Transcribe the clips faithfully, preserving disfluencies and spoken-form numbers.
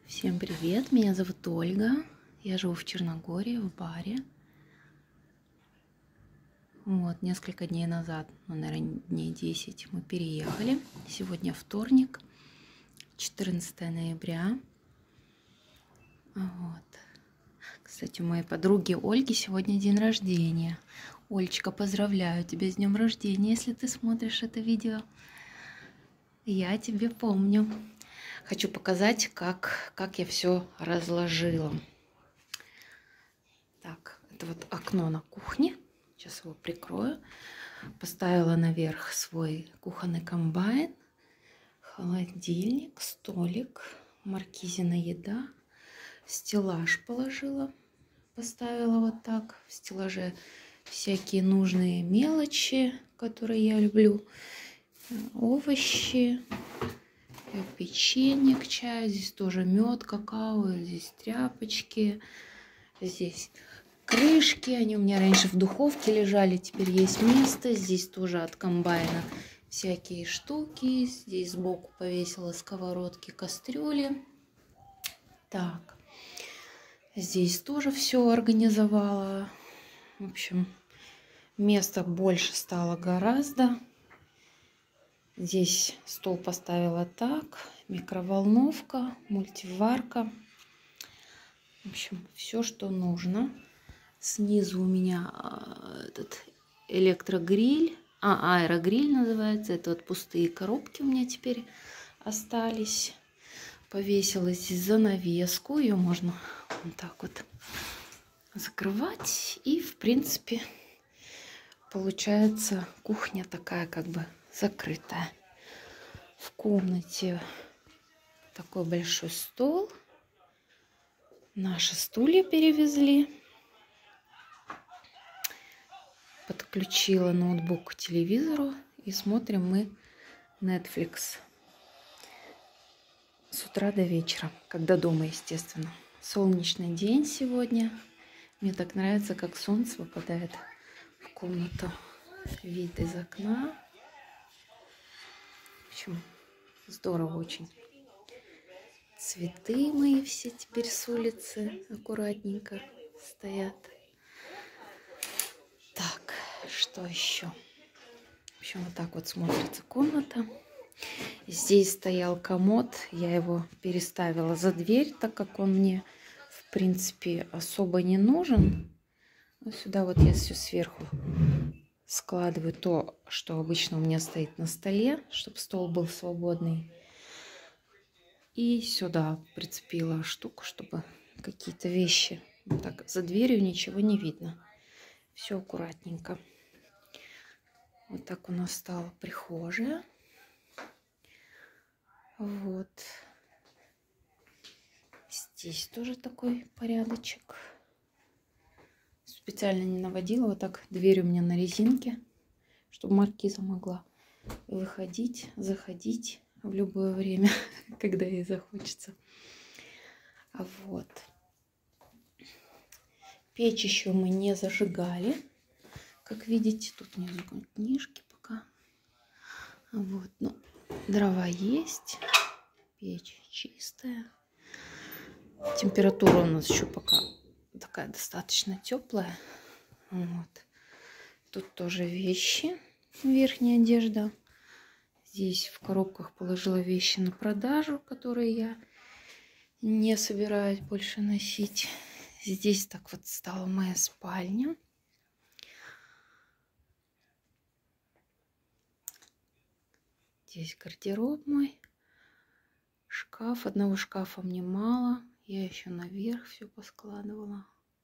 Всем привет, меня зовут Ольга, я живу в Черногории, в Баре. Вот, несколько дней назад, ну, наверное, дней десять мы переехали. Сегодня вторник, четырнадцатое ноября. Вот. Кстати, у моей подруги Ольги сегодня день рождения. Олечка, поздравляю тебя с днем рождения, если ты смотришь это видео. Я тебе помню. Хочу показать, как, как я все разложила. Так, это вот окно на кухне. Сейчас его прикрою. Поставила наверх свой кухонный комбайн, холодильник, столик, Маркизина еда, стеллаж положила, поставила вот так. В стеллаже всякие нужные мелочи, которые я люблю, овощи, печенье к чаю. Здесь тоже мед, какао, здесь тряпочки, здесь крышки, они у меня раньше в духовке лежали, теперь есть место. Здесь тоже от комбайна всякие штуки. Здесь сбоку повесила сковородки, кастрюли. Так, здесь тоже все организовала. В общем, места больше стало гораздо. Здесь стол поставила так, микроволновка, мультиварка. В общем, все, что нужно. Снизу у меня этот электрогриль, а, аэрогриль называется. Это вот пустые коробки у меня теперь остались. Повесила здесь занавеску. Ее можно вот так вот закрывать. И, в принципе, получается кухня такая как бы закрытая. В комнате такой большой стол. Наши стулья перевезли. Подключила ноутбук к телевизору и смотрим мы Netflix с утра до вечера, когда дома, естественно. Солнечный день сегодня. Мне так нравится, как солнце попадает в комнату. Вид из окна. В общем, здорово очень. Цветы мои все теперь с улицы аккуратненько стоят. Так, что еще? В общем, вот так вот смотрится комната. Здесь стоял комод. Я его переставила за дверь, так как он мне, в принципе, особо не нужен. Но сюда вот я все сверху складываю то, что обычно у меня стоит на столе, чтобы стол был свободный. И сюда прицепила штуку, чтобы какие-то вещи... Так, за дверью ничего не видно. Все аккуратненько. Вот так у нас стала прихожая. Вот. Здесь тоже такой порядочек. Специально не наводила. Вот так дверь у меня на резинке, чтобы маркиза могла выходить, заходить в любое время, когда ей захочется. Вот. Печь еще мы не зажигали. Как видите, тут внизу книжки пока. Вот, ну, дрова есть. Печь чистая. Температура у нас еще пока такая достаточно теплая. Вот. Тут тоже вещи, верхняя одежда. Здесь в коробках положила вещи на продажу, которые я не собираюсь больше носить. Здесь так вот стала моя спальня. Здесь гардероб мой. Шкаф. Одного шкафа мне мало. Я еще наверх все поскладывала.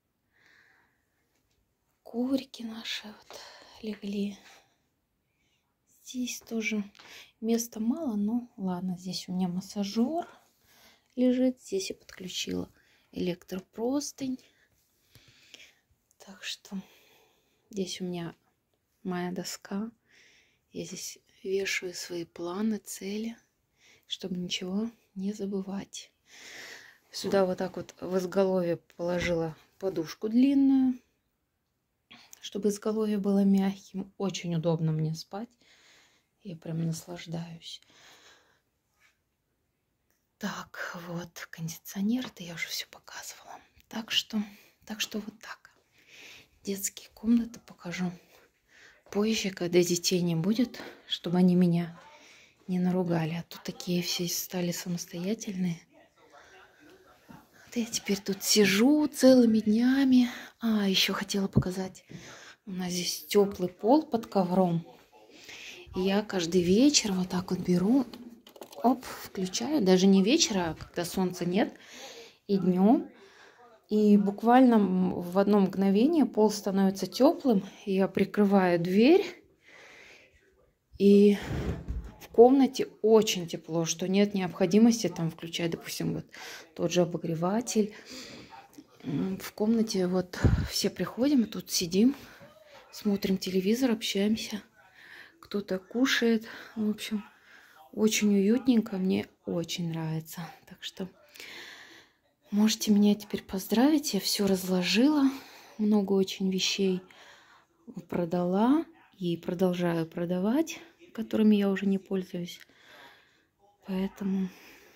Коврики наши вот легли. Здесь тоже места мало, но ладно. Здесь у меня массажер лежит. Здесь я подключила электропростынь. Так что здесь у меня моя доска. Я здесь вешаю свои планы, цели, чтобы ничего не забывать. Сюда вот так вот в изголовье положила подушку длинную, чтобы изголовье было мягким. Очень удобно мне спать. Я прям наслаждаюсь. Так, вот кондиционер, это я уже все показывала. Так что, так что вот так. Детские комнаты покажу позже, когда детей не будет, чтобы они меня не наругали. А то такие все стали самостоятельные. Вот я теперь тут сижу целыми днями. А, еще хотела показать. У нас здесь теплый пол под ковром. И я каждый вечер вот так вот беру, оп, включаю. Даже не вечера, а когда солнца нет, и днем. И буквально в одно мгновение пол становится теплым. И я прикрываю дверь. И в комнате очень тепло, что нет необходимости там включать, допустим, вот тот же обогреватель. В комнате вот все приходим, и тут сидим, смотрим телевизор, общаемся. Кто-то кушает. В общем, очень уютненько. Мне очень нравится. Так что можете меня теперь поздравить. Я все разложила. Много очень вещей продала и продолжаю продавать, которыми я уже не пользуюсь. Поэтому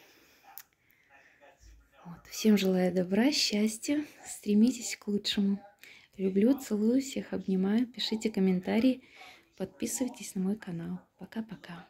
вот. Всем желаю добра, счастья. Стремитесь к лучшему. Люблю, целую, всех обнимаю. Пишите комментарии. Подписывайтесь на мой канал. Пока-пока.